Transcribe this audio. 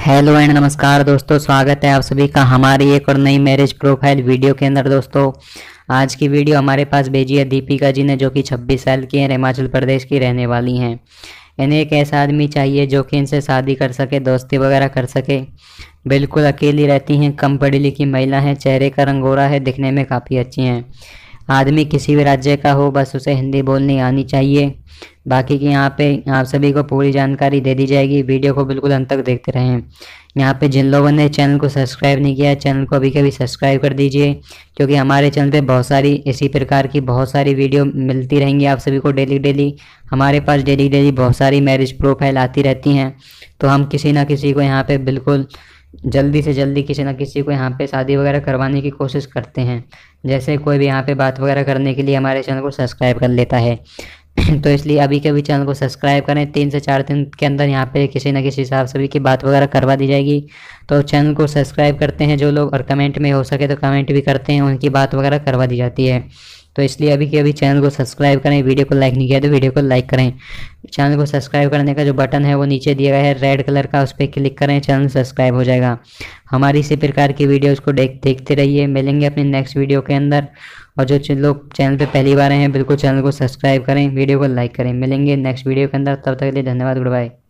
Hello and नमस्कार दोस्तों, स्वागत है आप सभी का हमारी एक और नई मैरिज प्रोफाइल वीडियो के अंदर। दोस्तों आज की वीडियो हमारे पास भेजी है दीपिका जी ने, जो कि 26 साल की हैं, हिमाचल प्रदेश की रहने वाली हैं। इन्हें एक ऐसा आदमी चाहिए जो कि इनसे शादी कर सके, दोस्ती वगैरह कर सके। बिल्कुल अकेली रहती हैं, कम पढ़ी लिखी महिला हैं, चेहरे का रंग गोरा है, दिखने में काफ़ी अच्छी हैं। आदमी किसी भी राज्य का हो, बस उसे हिंदी बोलनी आनी चाहिए। बाकी की यहाँ पे आप सभी को पूरी जानकारी दे दी जाएगी। वीडियो को बिल्कुल अंत तक देखते रहें। यहाँ पे जिन लोगों ने चैनल को सब्सक्राइब नहीं किया है, चैनल को अभी कभी सब्सक्राइब कर दीजिए, क्योंकि हमारे चैनल पे बहुत सारी इसी प्रकार की बहुत सारी वीडियो मिलती रहेंगी आप सभी को डेली। हमारे पास डेली बहुत सारी मैरिज प्रोफाइल आती रहती हैं, तो हम किसी ना किसी को यहाँ पे बिल्कुल जल्दी से जल्दी किसी ना किसी को यहाँ पे शादी वगैरह करवाने की कोशिश करते हैं। जैसे कोई भी यहाँ पे बात वगैरह करने के लिए हमारे चैनल को सब्सक्राइब कर लेता है। तो इसलिए अभी के अभी चैनल को सब्सक्राइब करें। 3 से 4 दिन के अंदर यहाँ पे किसी न किसी हिसाब सभी की बात वगैरह करवा दी जाएगी। तो चैनल को सब्सक्राइब करते हैं जो लोग, और कमेंट में हो सके तो कमेंट भी करते हैं, उनकी बात वगैरह करवा दी जाती है। तो इसलिए अभी के अभी चैनल को सब्सक्राइब करें। वीडियो को लाइक नहीं किया तो वीडियो को लाइक करें। चैनल को सब्सक्राइब करने का जो बटन है वो नीचे दिया गया है रेड कलर का, उस पर क्लिक करें, चैनल सब्सक्राइब हो जाएगा। हमारी इसी प्रकार की वीडियोज़ को देखते रहिए। मिलेंगे अपनी नेक्स्ट वीडियो के अंदर। और जो लोग चैनल पे पहली बार आए हैं, बिल्कुल चैनल को सब्सक्राइब करें, वीडियो को लाइक करें। मिलेंगे नेक्स्ट वीडियो के अंदर, तब तक के लिए धन्यवाद, गुड बाय।